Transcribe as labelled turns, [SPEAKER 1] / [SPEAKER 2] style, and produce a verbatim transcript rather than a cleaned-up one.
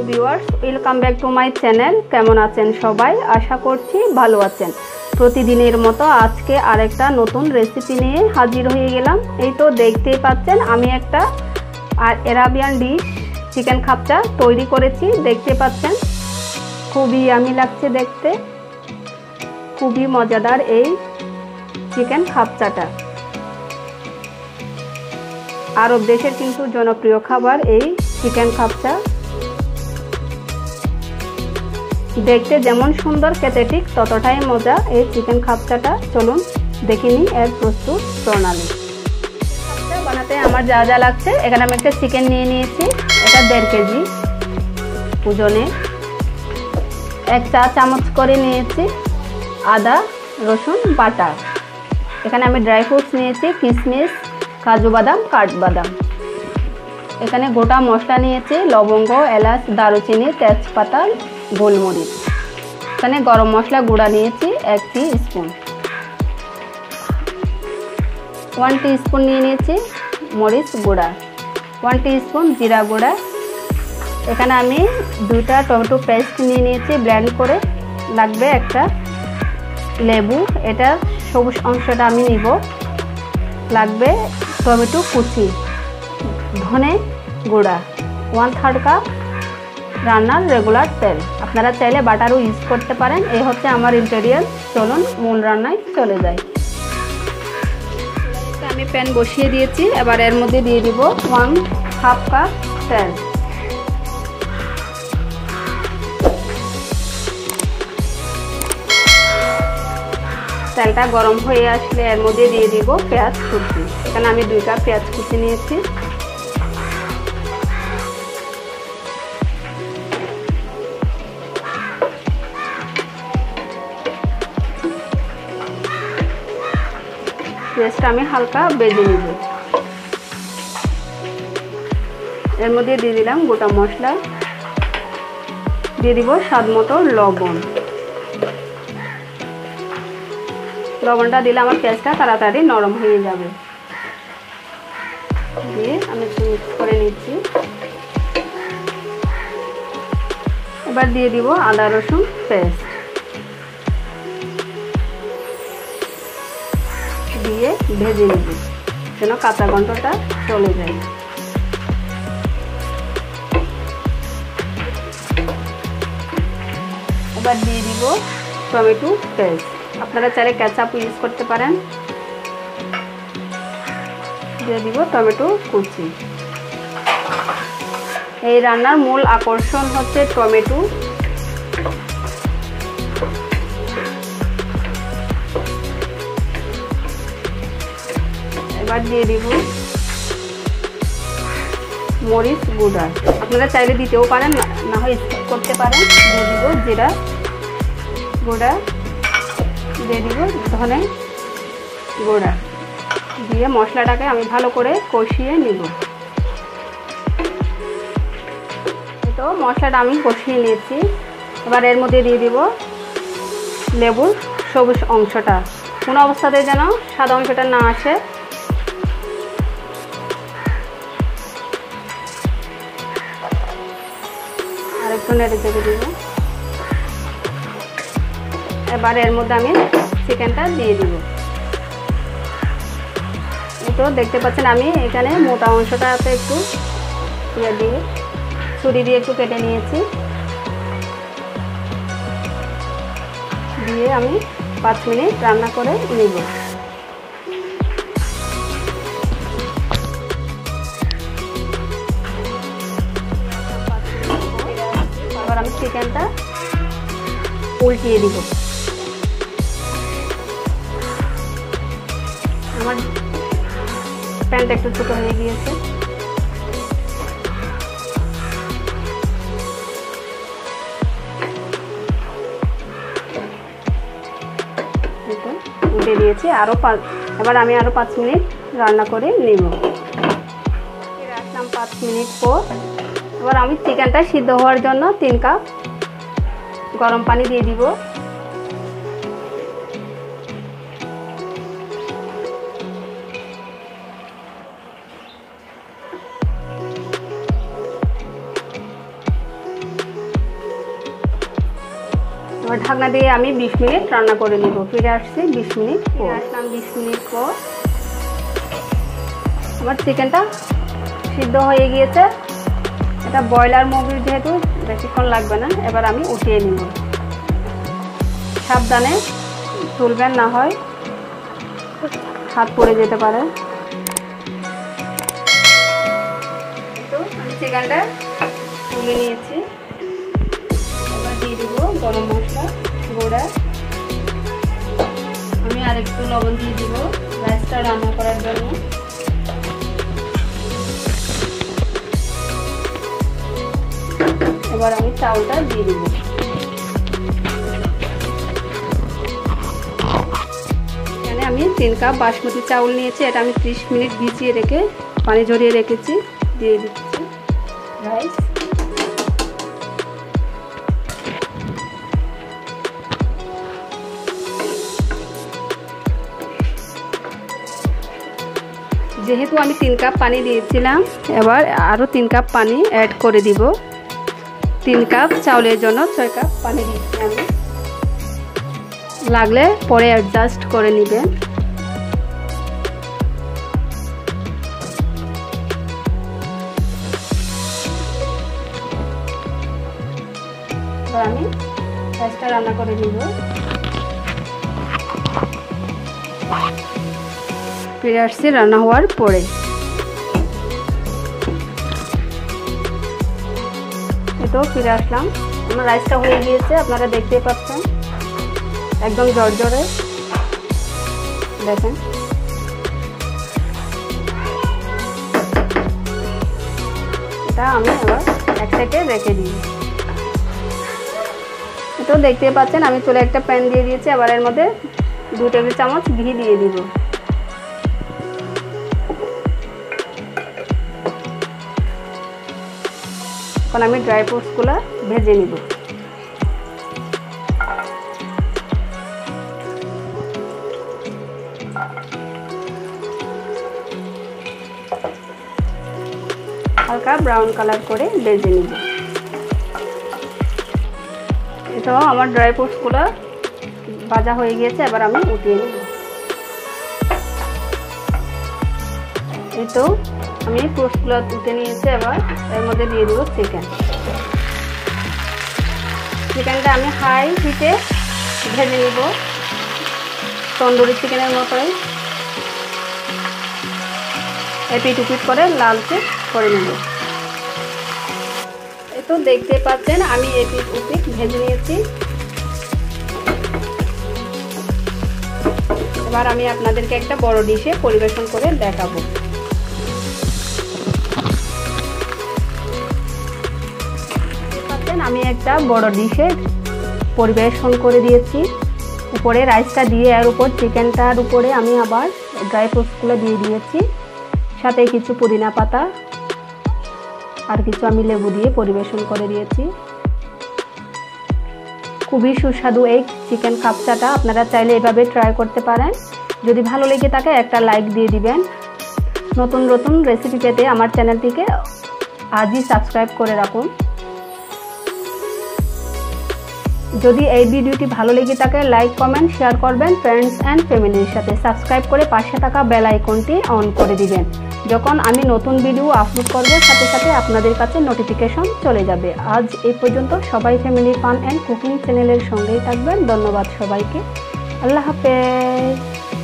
[SPEAKER 1] Viewers, welcome back to my channel. কেমন আছেন সবাই? আশা করছি ভালো আছেন। প্রতিদিনের মতো আজকে আরেকটা নতুন রেসিপি নিয়ে হাজির হয়ে গেলাম। এই তো দেখতেই পাচ্ছেন আমি একটা আর আরাবিয়ান ডিশ চিকেন খাপচা তৈরি করেছি। দেখতে পাচ্ছেন খুবই ইয়ামি লাগছে দেখতে, খুবই মজাদার এই চিকেন খাপচাটা। আরব দেশের কিন্তু জনপ্রিয় খাবার এই চিকেন খাপচা। দেখতে যেমন সুন্দর, খেতে ঠিক ততটাই মজা এই চিকেন খাপচাটা। চলুন দেখে নিই এর প্রস্তুত প্রণালী। খাপচা বানাতে আমার যা যা লাগছে, এখানে আমি একটা চিকেন নিয়ে নিয়েছি, এটা দেড় কেজি ওজনে। এক চা চামচ করে নিয়েছি আদা রসুন বাটা। এখানে আমি ড্রাই ফ্রুটস নিয়েছি, কিশমিশ, কাজু বাদাম, কাঠবাদাম। এখানে গোটা মশলা নিয়েছি, লবঙ্গ, এলাচ, দারুচিনি, তেজপাতা, গোলমরিচ। এখানে গরম মশলা গুঁড়া নিয়েছি এক teaspoon. One teaspoon নিয়ে নিয়েছি মরিচ গুঁড়া, ওয়ান টি স্পুন জিরা গুঁড়া। এখানে আমি দুইটা টমেটো পেস্ট নিয়ে নিয়েছি ব্লেন্ড করে। লাগবে একটা লেবু, এটা সবুজ অংশটা আমি নিব। লাগবে টমেটো কুচি, ধনে গুঁড়া, ওয়ান থার্ড কাপ রান্নার রেগুলার তেল। আপনারা চাইলে বাটারও ইউজ করতে পারেন। এই হচ্ছে আমার ইনগ্রেডিয়েন্ট। চলুন মূল রান্নায় চলে যাই। আমি প্যান বসিয়ে দিয়েছি, এবার এর মধ্যে দিয়ে দিব ওয়ান হাফ কাপ তেল। তেলটা গরম হয়ে আসলে এর মধ্যে দিয়ে দিব পেঁয়াজ কুচি। এখানে আমি দুই কাপ পেঁয়াজ কুচি নিয়েছি। পেঁয়াজটা আমি হালকা ভেজে নিব। এর মধ্যে দিয়ে দিলাম গোটা মশলা, দিয়ে দিব স্বাদ মতো লবণ। লবণটা দিলে আমার পেঁয়াজটা তাড়াতাড়ি নরম হয়ে যাবে। দিয়ে আমি একটু মিক্স করে নিচ্ছি। এবার দিয়ে দিব আদা রসুন পেস্ট, দিয়ে ভেজে নিব যেন কাঁচা গন্ধটা চলে যায়। এবার দিয়ে দিব টমেটো পেস্ট। আপনারা চাইলে কেচাপ ইউজ করতে পারেন। দিয়ে দিব টমেটো কুচি। এই রান্নার মূল আকর্ষণ হচ্ছে টমেটো। এবার দিয়ে দিব মরিচ গুঁড়া। আপনারা চাইলে দিতেও পারেন, না হয় স্কিপ করতে পারেন। দিয়ে দিব জিরা গুঁড়া, দিয়ে দিব ধনে গুঁড়া। দিয়ে মশলাটাকে আমি ভালো করে কষিয়ে নিব। তো মশলাটা আমি কষিয়ে নিয়েছি। এবার এর মধ্যে দিয়ে দিব লেবুর সবুজ অংশটা। কোনো অবস্থাতে যেন সাদা অংশটা না আসে। আর একটু নেড়ে চেড়ে দিব। এবার এর মধ্যে আমি চিকেনটা দিয়ে দিব। এই তো দেখতে পাচ্ছেন আমি এখানে মোটা অংশটাতে একটু ইয়ে দিয়ে ছুরি দিয়ে একটু কেটে নিয়েছি। দিয়ে আমি পাঁচ মিনিট রান্না করে নিব। এবার আমি চিকেনটা উল্টিয়ে দিব। আমার প্যানটা একটু ছোটো হয়ে গিয়েছে। উল্টে দিয়েছি আরও পাঁচ। এবার আমি আরও পাঁচ মিনিট রান্না করে নিব। রাখলাম পাঁচ মিনিট পর। এবার আমি চিকেনটা সিদ্ধ হওয়ার জন্য তিন কাপ গরম পানি দিয়ে দিব। ঢাকনা দিয়ে আমি বিশ মিনিট রান্না করে নিব। ফিরে আসছি বিশ মিনিট পর। আসলাম বিশ মিনিট পর, আমার চিকেনটা সিদ্ধ হয়ে গিয়েছে। এটা ব্রয়লার মুরগি যেহেতু বেশিক্ষণ লাগবে না। এবার আমি উঠিয়ে নিব। সাবধানে তুলবেন, না হয় হাত পড়ে যেতে পারে। তো আমি চিকেনটা তুলে নিয়েছি। এবার দিয়ে দিব গরম মশলা গুঁড়া। আমি আরেকটু লবণ দিয়ে দিব রাইসটা রান্না করার জন্য। এবার আমি চাউলটা দিয়ে দিব। এখানে আমি তিন কাপ বাসমতি চাউল নিয়েছি। এটা আমি ত্রিশ মিনিট ভিজিয়ে রেখে পানি ঝরিয়ে রেখেছি। দিয়ে দিচ্ছি রাইস। যেহেতু আমি তিন কাপ পানি দিয়েছিলাম, এবার আরও তিন কাপ পানি অ্যাড করে দিব। তিন কাপ চাউলের জন্য ছয় কাপ পানি দিচ্ছি আমি। লাগলে পরে অ্যাডজাস্ট করে নেবেন। এবার আমি রাইসটা রান্না করে নিব। ফিরে আসছি রান্না হওয়ার পরে। তো ফিরে আসলাম। আমার রাইসটা হয়ে গিয়েছে, আপনারা দেখতেই পাচ্ছেন একদম জর্জরে। দেখেন এটা আমি এবার এক সাইডে রেখে দিই। তো দেখতেই পাচ্ছেন আমি চুলে একটা প্যান দিয়ে দিয়েছি। আবার এর মধ্যে দু টেবিল চামচ ঘি দিয়ে দিব। এখন আমি ড্রাই ফ্রুটসগুলো ভেজে নিব। হালকা ব্রাউন কালার করে ভেজে নিব। তো আমার ড্রাই ফ্রুটসগুলো ভাজা হয়ে গিয়েছে। এবার আমি উঠিয়ে নিব। এই তো আমি ফ্রুটসগুলো উঠে নিয়েছি। এবার এর মধ্যে দিয়ে দিব চিকেন। চিকেনটা আমি হাই হিটে ভেজে নিব, তন্দুরি চিকেনের মতোই এপিট উপিট করে লালচে করে নেব। এই তো দেখতে পাচ্ছেন আমি এপিট উপিট ভেজে নিয়েছি। এবার আমি আপনাদেরকে একটা বড় ডিশে পরিবেশন করে দেখাবো। আমি একটা বড় ডিশে পরিবেশন করে দিয়েছি। উপরে রাইসটা দিয়ে এর উপর চিকেনটার উপরে আমি আবার ড্রাই ফ্রুটসগুলো দিয়ে দিয়েছি। সাথে কিছু পুদিনা পাতা আর কিছু আমি লেবু দিয়ে পরিবেশন করে দিয়েছি। খুবই সুস্বাদু এই চিকেন কাপসাটা। আপনারা চাইলে এভাবে ট্রাই করতে পারেন। যদি ভালো লেগে থাকে একটা লাইক দিয়ে দিবেন। নতুন নতুন রেসিপি পেতে আমার চ্যানেলটিকে আজই সাবস্ক্রাইব করে রাখুন। যদি এই ভিডিওটি ভালো লেগে থাকে লাইক কমেন্ট শেয়ার করবেন ফ্রেন্ডস অ্যান্ড ফ্যামিলির সাথে। সাবস্ক্রাইব করে পাশে থাকা বেল আইকনটি অন করে দিবেন। যখন আমি নতুন ভিডিও আপলোড করব সাথে সাথে আপনাদের কাছে নোটিফিকেশন চলে যাবে। আজ এই পর্যন্ত। সবাই ফ্যামিলি ফান অ্যান্ড কুকিং চ্যানেলের সঙ্গেই থাকবেন। ধন্যবাদ সবাইকে। আল্লাহ হাফেজ।